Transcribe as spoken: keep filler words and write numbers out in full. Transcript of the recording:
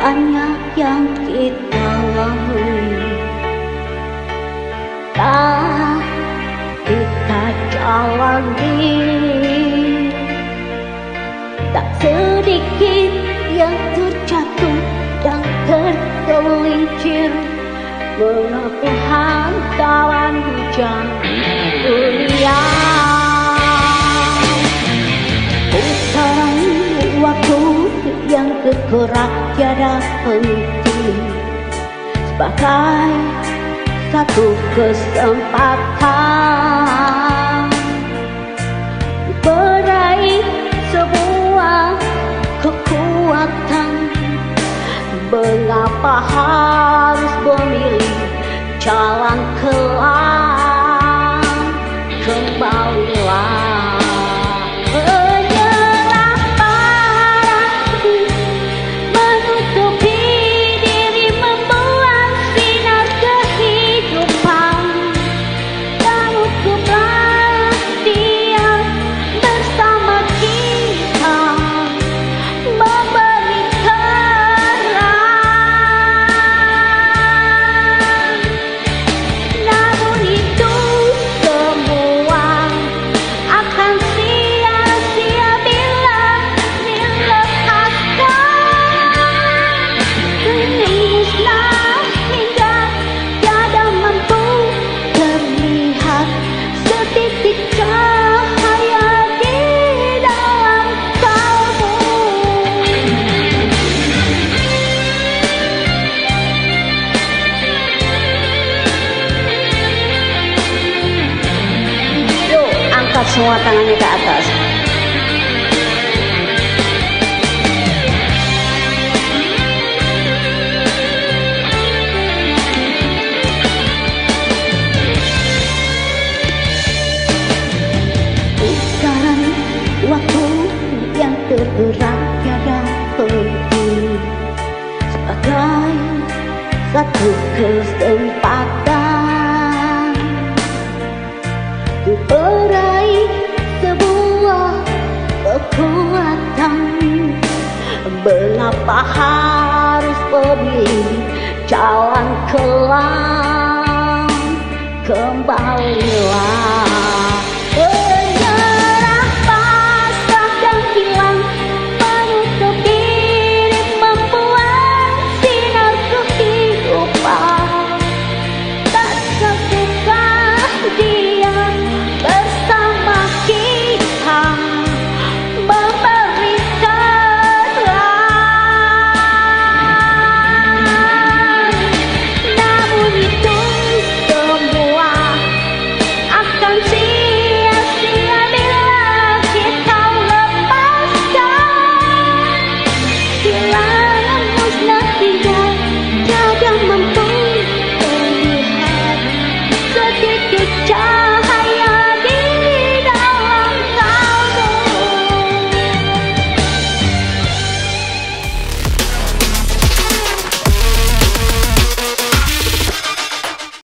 banyak yang kita lalui, tak kita jalani. Tak sedikit yang terjatuh dan tergelincir menempuh hantaran hujan dunia. Putaran waktu yang tergerak tiada henti, sebagai satu kesempatan meraih sebuah kekuatan. Mengapa harus memilih jalan kelam? Kembalilah, menyerah padaku, menutupi diri, membuat sinar kehidupan, dan ukuplah dia bersama kita, memberi terang. Namun itu semua akan sia-sia bila dilepaskan. Musnah hingga tiada mampu terlihat setitik cahaya di dalam kalbu. Yuk, angkat semua tangannya ke atas. Sekarang waktu yang tergerak tiada henti, sebagai satu kesempatan untuk meraih sebuah kekuatan. Mengapa harus memilih jalan kelam? Kembalilah,